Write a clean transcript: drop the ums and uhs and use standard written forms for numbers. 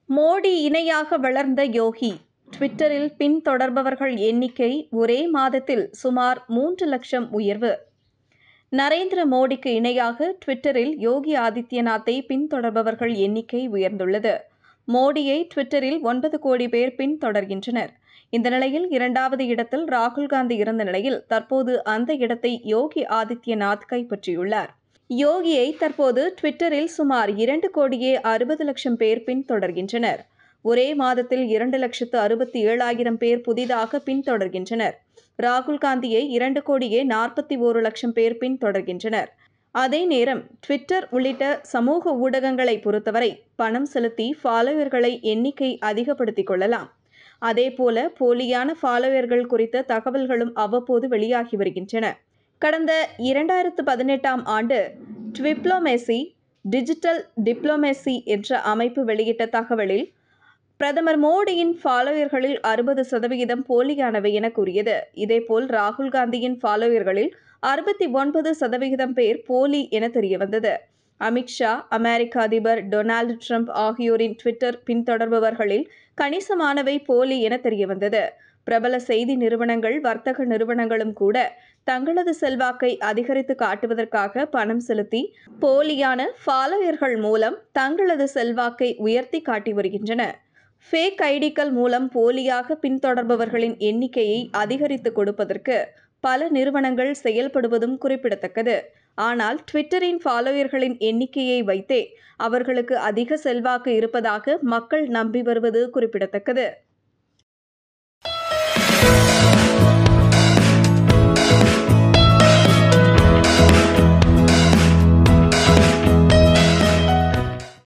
மோடி இணையாக வளர்ந்த யோகி. ட்விட்டரில் பின்தொடர்பவர்கள் எண்ணிக்கை ஒரே மாதத்தில் சுமார் 3 லட்சம் உயர்வு. நரேந்திர மோடிக்கு இணையாக ட்விட்டரில் யோகி ஆதித்யநாத்தை பின்தொடர்பவர்கள் எண்ணிக்கை உயர்ந்துள்ளது. மோடியை ட்விட்டரில் 9 கோடி பேர் பின்தொடர்கின்றனர். இந்த நிலையில் 2வது இடத்தில் ராகுல் காந்தி இருந்த நிலையில் தற்போது அந்த இடத்தை யோகி ஆதித்யநாத் கைப்பற்றியுள்ளார். யோகியை தற்போது ட்விட்டரில் சுமார் 2 கோடியே 60 லட்சம் பேர் பின்தொடர்கின்றனர். ஒரே மாதத்தில் 2,67,000 பேர் புதிதாக பின்தொடர்கின்றனர். ராகுல் காந்தியை 2 கோடியே 41 லட்சம் பேர் பின்தொடர்கின்றனர். அதே நேரம் ட்விட்டர் உள்ளிட்ட சமூக ஊடகங்களை பொறுத்தவரை பணம் செலுத்தி ஃபாலோவர்களை எண்ணிக்கை அதிகப்படுத்திக் கொள்ளலாம். அதேபோல போலியான ஃபாலோவர்கள் குறித்த தகவல்களும் அவ்வப்போது வெளியாகி வருகின்றன. கடந்த 2018ஆம் ஆண்டு ட்விப்ளோமேசி டிஜிட்டல் டிப்ளோமேசி என்ற அமைப்பு வெளியிட்ட தகவலில் பிரதமர் மோடியின் ஃபாலோவர்களில் 60% போலியானவை என கூறியது. இதேபோல் ராகுல் காந்தியின் ஃபாலோவர்களில் 69% பேர் போலி என தெரியவந்தது. அமித்ஷா, அமெரிக்க அதிபர் டொனால்டு ட்ரம்ப் ஆகியோரின் ட்விட்டர் பின்தொடர்பவர்களில் கணிசமானவை போலி என தெரியவந்தது. பிரபல செய்தி நிறுவனங்கள், வர்த்தக நிறுவனங்களும் கூட தங்களது செல்வாக்கை அதிகரித்து காட்டுவதற்காக பணம் செலுத்தி போலியான ஃபாலோவர்கள் மூலம் தங்களது செல்வாக்கை உயர்த்தி காட்டி வருகின்றன. ஃபேக் ஐடிக்கள் மூலம் போலியாக பின்தொடர்பவர்களின் எண்ணிக்கையை அதிகரித்து கொடுப்பதற்கு பல நிறுவனங்கள் செயல்படுவதும் குறிப்பிடத்தக்கது. ஆனால் ட்விட்டரின் ஃபாலோவர்களின் எண்ணிக்கையை வைத்தே அவர்களுக்கு அதிக செல்வாக்கு இருப்பதாக மக்கள் நம்பி வருவது குறிப்பிடத்தக்கது.